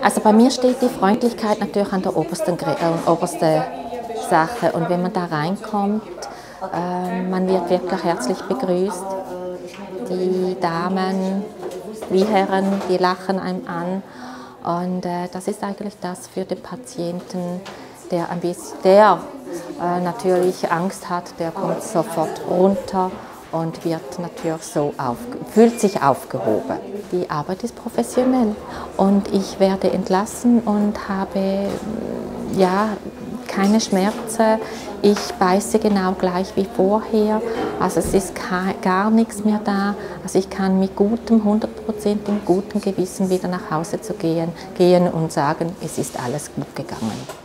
Also bei mir steht die Freundlichkeit natürlich an der obersten Sache. Und wenn man da reinkommt, man wird wirklich herzlich begrüßt. Die Damen wie Herren, die lachen einem an. Und das ist eigentlich das für den Patienten, der natürlich Angst hat, der kommt sofort runter und wird natürlich fühlt sich aufgehoben. Die Arbeit ist professionell und ich werde entlassen und habe keine Schmerzen. Ich beiße genau gleich wie vorher, also es ist gar nichts mehr da. Also ich kann mit 100% guten Gewissen wieder nach Hause gehen und sagen, es ist alles gut gegangen.